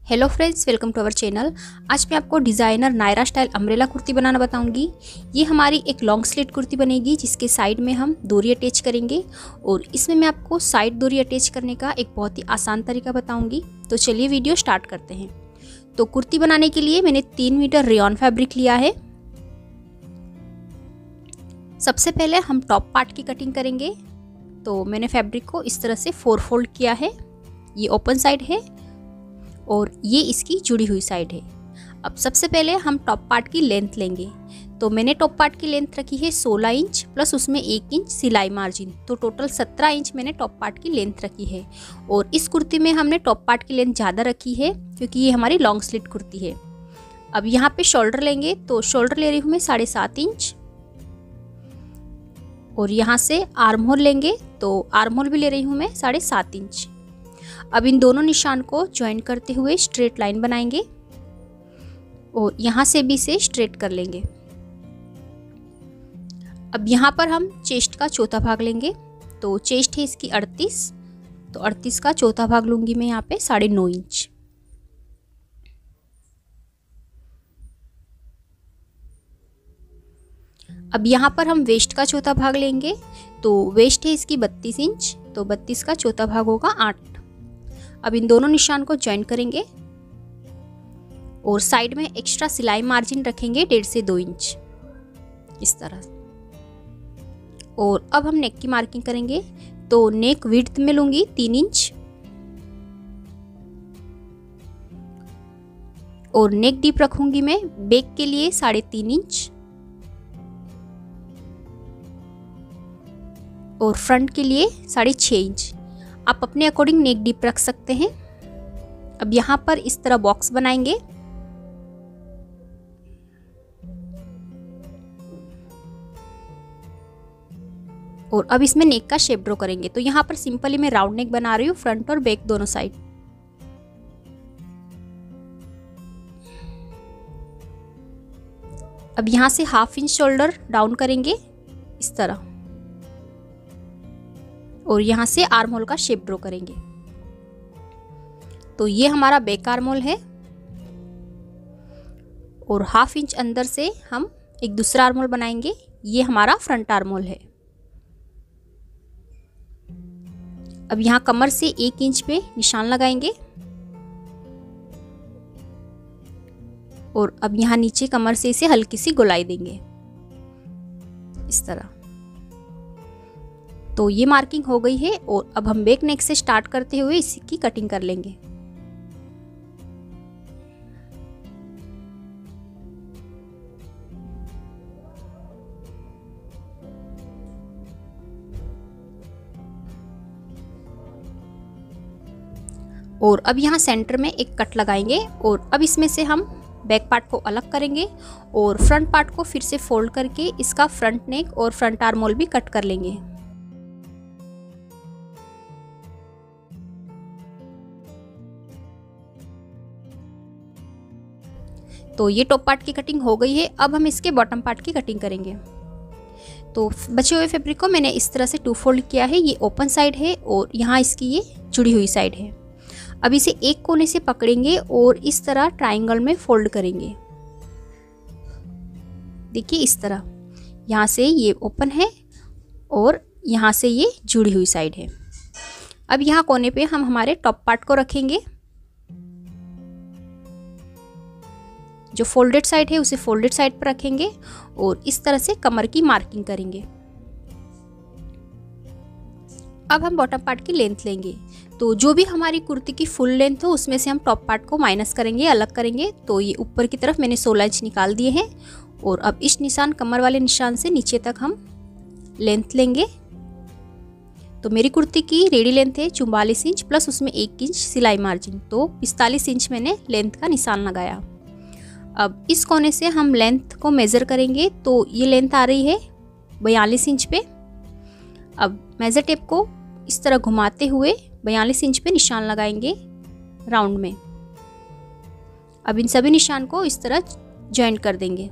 Hello friends, welcome to our channel. आज मैं आपको designer Naira style umbrella kurti बनाना बताऊंगी। ये हमारी एक लॉन्ग स्लिट कुर्ती बनेगी जिसके साइड में हम डोरी अटैच करेंगे और इसमें मैं आपको साइड डोरी अटैच करने का एक बहुत ही आसान तरीका बताऊंगी। तो चलिए वीडियो स्टार्ट करते हैं। तो कुर्ती बनाने के लिए मैंने 3 मीटर रेयॉन फैब्रिक लिया है। सबसे पहले हम टॉप पार्ट की कटिंग करेंगे। तो मैंने फैब्रिक को इस तरह से 4 फोल्ड किया है। ये ओपन साइड है और ये इसकी जुड़ी हुई साइड है। अब सबसे पहले हम टॉप पार्ट की लेंथ लेंगे। तो मैंने टॉप पार्ट की लेंथ रखी है 16 इंच प्लस उसमें 1 इंच सिलाई मार्जिन, तो टोटल 17 इंच मैंने टॉप पार्ट की लेंथ रखी है। और इस कुर्ती में हमने टॉप पार्ट की लेंथ ज़्यादा रखी है क्योंकि ये हमारी लॉन्ग स्लिट कुर्ती है। अब यहाँ पे शोल्डर लेंगे, तो शोल्डर ले रही हूँ मैं 7.5 इंच और यहाँ से आर्म होल लेंगे, तो आर्म होल भी ले रही हूँ मैं 7.5 इंच। अब इन दोनों निशान को ज्वाइन करते हुए स्ट्रेट लाइन बनाएंगे और यहाँ से भी इसे स्ट्रेट कर लेंगे। अब यहाँ पर हम चेस्ट का चौथा भाग लेंगे। तो चेस्ट है इसकी 38, तो 38 का चौथा भाग लूंगी मैं यहाँ पे 9.5 इंच। अब यहाँ पर हम वेस्ट का चौथा भाग लेंगे। तो वेस्ट है इसकी 32 इंच, तो 32 का चौथा भाग होगा 8। अब इन दोनों निशान को ज्वाइन करेंगे और साइड में एक्स्ट्रा सिलाई मार्जिन रखेंगे 1.5 से 2 इंच इस तरह। और अब हम नेक की मार्किंग करेंगे। तो नेक विड्थ में लूंगी 3 इंच और नेक डीप रखूंगी मैं बैक के लिए 3.5 इंच और फ्रंट के लिए 6.5 इंच। आप अपने अकॉर्डिंग नेक डीप रख सकते हैं। अब यहाँ पर इस तरह बॉक्स बनाएंगे और अब इसमें नेक का शेप ड्रॉ करेंगे। तो यहाँ पर सिंपली मैं राउंड नेक बना रही हूँ, फ्रंट और बैक दोनों साइड। अब यहाँ से 1/2 इंच शोल्डर डाउन करेंगे इस तरह और यहाँ से आर्म होल का शेप ड्रॉ करेंगे। तो ये हमारा बैक आर्म होल है और 1/2 इंच अंदर से हम एक दूसरा आर्म होल बनाएंगे। ये हमारा फ्रंट आर्म होल है। अब यहाँ कमर से 1 इंच पे निशान लगाएंगे और अब यहाँ नीचे कमर से इसे हल्की सी गोलाई देंगे इस तरह। तो ये मार्किंग हो गई है और अब हम बैक नेक से स्टार्ट करते हुए इसकी कटिंग कर लेंगे। और अब यहाँ सेंटर में एक कट लगाएंगे और अब इसमें से हम बैक पार्ट को अलग करेंगे और फ्रंट पार्ट को फिर से फोल्ड करके इसका फ्रंट नेक और फ्रंट आर्म होल भी कट कर लेंगे। तो ये टॉप पार्ट की कटिंग हो गई है। अब हम इसके बॉटम पार्ट की कटिंग करेंगे। तो बचे हुए फैब्रिक को मैंने इस तरह से 2 फोल्ड किया है। ये ओपन साइड है और यहाँ इसकी ये जुड़ी हुई साइड है। अब इसे एक कोने से पकड़ेंगे और इस तरह ट्रायंगल में फोल्ड करेंगे। देखिए इस तरह, यहाँ से ये ओपन है और यहाँ से ये जुड़ी हुई साइड है। अब यहाँ कोने पे हम हमारे टॉप पार्ट को रखेंगे। जो फोल्डेड साइड है उसे फोल्डेड साइड पर रखेंगे और इस तरह से कमर की मार्किंग करेंगे। अब हम बॉटम पार्ट की लेंथ लेंगे। तो जो भी हमारी कुर्ती की फुल लेंथ हो उसमें से हम टॉप पार्ट को माइनस करेंगे, अलग करेंगे। तो ये ऊपर की तरफ मैंने 16 इंच निकाल दिए हैं और अब इस निशान कमर वाले निशान से नीचे तक हम लेंथ लेंगे। तो मेरी कुर्ती की रेडी लेंथ है 44 इंच प्लस उसमें 1 इंच सिलाई मार्जिन, तो 45 इंच मैंने लेंथ का निशान लगाया। अब इस कोने से हम लेंथ को मेज़र करेंगे। तो ये लेंथ आ रही है 42 इंच पे। अब मेज़र टेप को इस तरह घुमाते हुए 42 इंच पे निशान लगाएंगे राउंड में। अब इन सभी निशान को इस तरह ज्वाइन कर देंगे।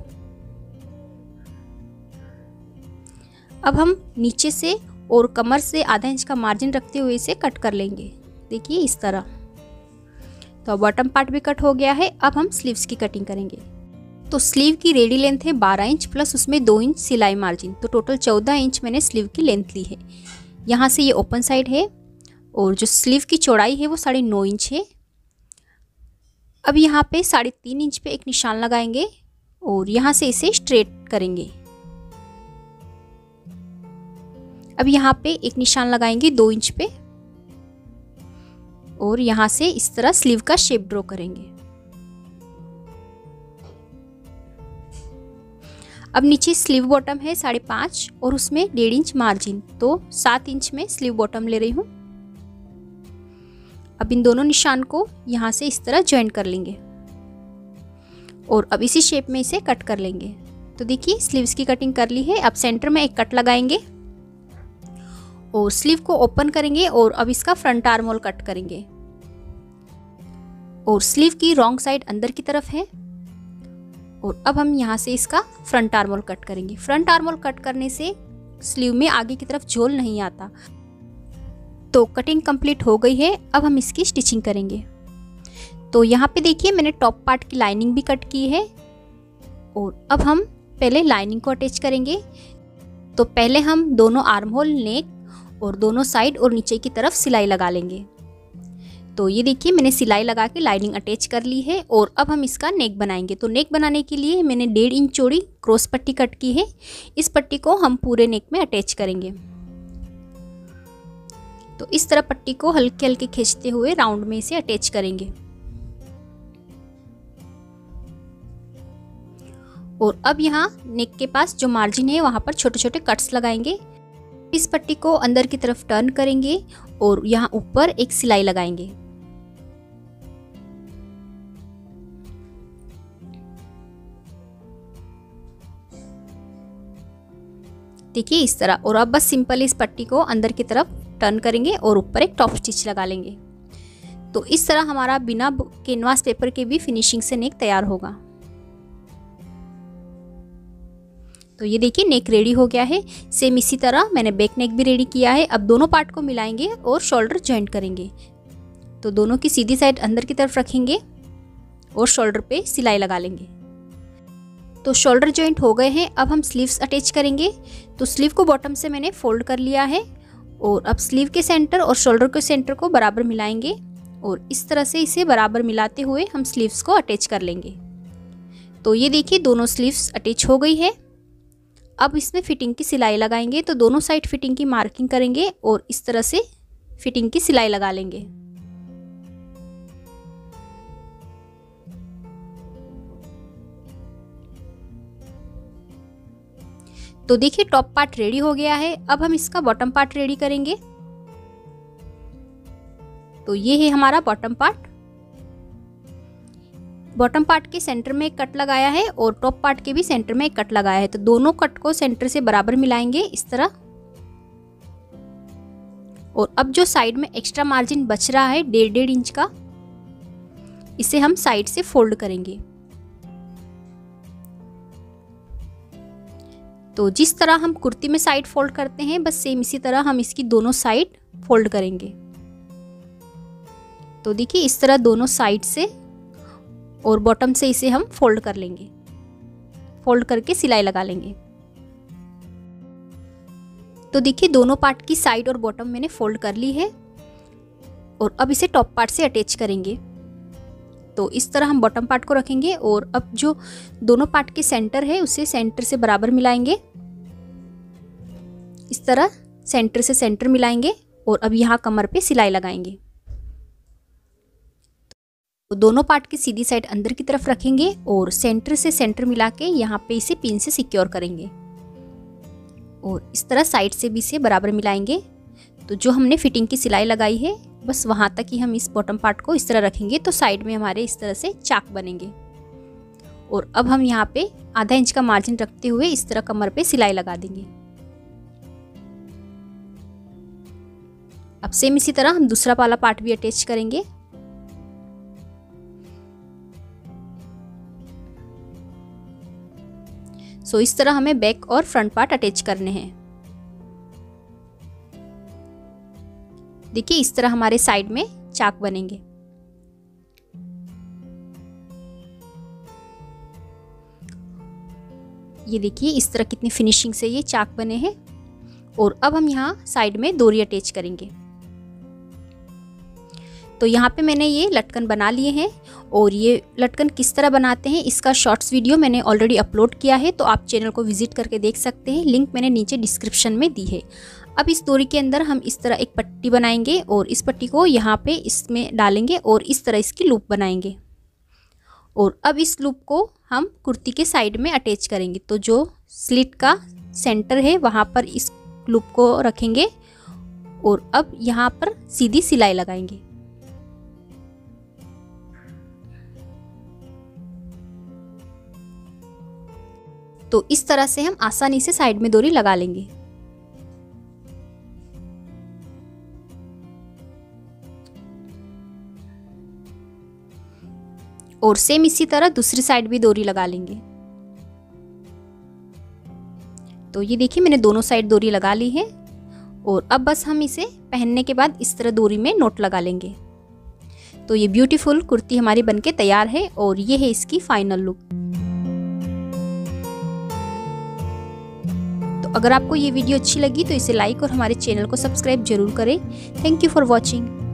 अब हम नीचे से और कमर से आधा इंच का मार्जिन रखते हुए इसे कट कर लेंगे। देखिए इस तरह। तो अब बॉटम पार्ट भी कट हो गया है। अब हम स्लीव्स की कटिंग करेंगे। तो स्लीव की रेडी लेंथ है 12 इंच प्लस उसमें 2 इंच सिलाई मार्जिन, तो टोटल 14 इंच मैंने स्लीव की लेंथ ली है। यहाँ से ये ओपन साइड है और जो स्लीव की चौड़ाई है वो 9.5 इंच है। अब यहाँ पे 3.5 इंच पे एक निशान लगाएंगे और यहाँ से इसे स्ट्रेट करेंगे। अब यहाँ पे एक निशान लगाएंगे 2 इंच पे और यहाँ से इस तरह स्लीव का शेप ड्रॉ करेंगे। अब नीचे स्लीव बॉटम है 5.5 और उसमें 1.5 इंच मार्जिन, तो 7 इंच में स्लीव बॉटम ले रही हूँ। अब इन दोनों निशान को यहाँ से इस तरह ज्वाइन कर लेंगे और अब इसी शेप में इसे कट कर लेंगे। तो देखिए स्लीव्स की कटिंग कर ली है। अब सेंटर में एक कट लगाएंगे और स्लीव को ओपन करेंगे और अब इसका फ्रंट आर्म होल कट करेंगे। और स्लीव की रॉन्ग साइड अंदर की तरफ है और अब हम यहाँ से इसका फ्रंट आर्म होल कट करेंगे। फ्रंट आर्म होल कट करने से स्लीव में आगे की तरफ झोल नहीं आता। तो कटिंग कंप्लीट हो गई है। अब हम इसकी स्टिचिंग करेंगे। तो यहाँ पे देखिए मैंने टॉप पार्ट की लाइनिंग भी कट की है और अब हम पहले लाइनिंग को अटैच करेंगे। तो पहले हम दोनों आर्म होल, नेक और दोनों साइड और नीचे की तरफ सिलाई लगा लेंगे। तो ये देखिए मैंने सिलाई लगा के लाइनिंग अटैच कर ली है और अब हम इसका नेक बनाएंगे। तो नेक बनाने के लिए मैंने 1.5 इंच चौड़ी क्रॉस पट्टी कट की है। इस पट्टी को हम पूरे नेक में अटैच करेंगे। तो इस तरह पट्टी को हल्के हल्के खींचते हुए राउंड में इसे अटैच करेंगे। और अब यहाँ नेक के पास जो मार्जिन है वहां पर छोटे छोटे कट्स लगाएंगे। इस पट्टी को अंदर की तरफ टर्न करेंगे और यहाँ ऊपर एक सिलाई लगाएंगे। देखिए इस तरह। और अब बस सिंपल इस पट्टी को अंदर की तरफ टर्न करेंगे और ऊपर एक टॉप स्टिच लगा लेंगे। तो इस तरह हमारा बिना कैनवास पेपर के भी फिनिशिंग से नेक तैयार होगा। तो ये देखिए नेक रेडी हो गया है। सेम इसी तरह मैंने बैक नेक भी रेडी किया है। अब दोनों पार्ट को मिलाएंगे और शोल्डर जॉइंट करेंगे। तो दोनों की सीधी साइड अंदर की तरफ रखेंगे और शोल्डर पे सिलाई लगा लेंगे। तो शोल्डर जॉइंट हो गए हैं। अब हम स्लीव्स अटैच करेंगे। तो स्लीव को बॉटम से मैंने फोल्ड कर लिया है और अब स्लीव के सेंटर और शोल्डर के सेंटर को बराबर मिलाएंगे और इस तरह से इसे बराबर मिलाते हुए हम स्लीव्स को अटैच कर लेंगे। तो ये देखिए दोनों स्लीव्स अटैच हो गई है। अब इसमें फिटिंग की सिलाई लगाएंगे। तो दोनों साइड फिटिंग की मार्किंग करेंगे और इस तरह से फिटिंग की सिलाई लगा लेंगे। तो देखिए टॉप पार्ट रेडी हो गया है। अब हम इसका बॉटम पार्ट रेडी करेंगे। तो ये है हमारा बॉटम पार्ट। बॉटम पार्ट के सेंटर में एक कट लगाया है और टॉप पार्ट के भी सेंटर में एक कट लगाया है। तो दोनों कट को सेंटर से बराबर मिलाएंगे इस तरह। और अब जो साइड में एक्स्ट्रा मार्जिन बच रहा है 1.5 इंच का, इसे हम साइड से फोल्ड करेंगे। तो जिस तरह हम कुर्ती में साइड फोल्ड करते हैं बस सेम इसी तरह हम इसकी दोनों साइड फोल्ड करेंगे। तो देखिए इस तरह दोनों साइड से और बॉटम से इसे हम फोल्ड कर लेंगे। फोल्ड करके सिलाई लगा लेंगे। तो देखिए दोनों पार्ट की साइड और बॉटम मैंने फोल्ड कर ली है और अब इसे टॉप पार्ट से अटैच करेंगे। तो इस तरह हम बॉटम पार्ट को रखेंगे और अब जो दोनों पार्ट के सेंटर है उसे सेंटर से बराबर मिलाएंगे। इस तरह सेंटर से सेंटर मिलाएंगे और अब यहाँ कमर पे सिलाई लगाएंगे। तो दोनों पार्ट की सीधी साइड अंदर की तरफ रखेंगे और सेंटर से सेंटर मिला के यहाँ पे इसे पिन से सिक्योर करेंगे और इस तरह साइड से भी इसे बराबर मिलाएंगे। तो जो हमने फिटिंग की सिलाई लगाई है बस वहाँ तक ही हम इस बॉटम पार्ट को इस तरह रखेंगे। तो साइड में हमारे इस तरह से चाक बनेंगे और अब हम यहाँ पे आधा इंच का मार्जिन रखते हुए इस तरह कमर पे सिलाई लगा देंगे। अब सेम इसी तरह हम दूसरा वाला पार्ट भी अटैच करेंगे। सो इस तरह हमें बैक और फ्रंट पार्ट अटैच करने हैं। देखिए इस तरह हमारे साइड में चाक बनेंगे। ये देखिए इस तरह कितनी फिनिशिंग से ये चाक बने हैं। और अब हम यहाँ साइड में डोरी अटैच करेंगे। तो यहाँ पे मैंने ये लटकन बना लिए हैं और ये लटकन किस तरह बनाते हैं इसका शॉर्ट्स वीडियो मैंने ऑलरेडी अपलोड किया है, तो आप चैनल को विजिट करके देख सकते हैं। लिंक मैंने नीचे डिस्क्रिप्शन में दी है। अब इस डोरी के अंदर हम इस तरह एक पट्टी बनाएंगे और इस पट्टी को यहाँ पे इसमें डालेंगे और इस तरह इसकी लूप बनाएंगे। और अब इस लूप को हम कुर्ती के साइड में अटैच करेंगे। तो जो स्लिट का सेंटर है वहाँ पर इस लूप को रखेंगे और अब यहाँ पर सीधी सिलाई लगाएंगे। तो इस तरह से हम आसानी से साइड में डोरी लगा लेंगे। और सेम इसी तरह दूसरी साइड भी डोरी लगा लेंगे। तो ये देखिए मैंने दोनों साइड डोरी लगा ली है और अब बस हम इसे पहनने के बाद इस तरह डोरी में नोट लगा लेंगे। तो ये ब्यूटीफुल कुर्ती हमारी बनके तैयार है और ये है इसकी फाइनल लुक। तो अगर आपको ये वीडियो अच्छी लगी तो इसे लाइक और हमारे चैनल को सब्सक्राइब जरूर करें। Thank you for watching.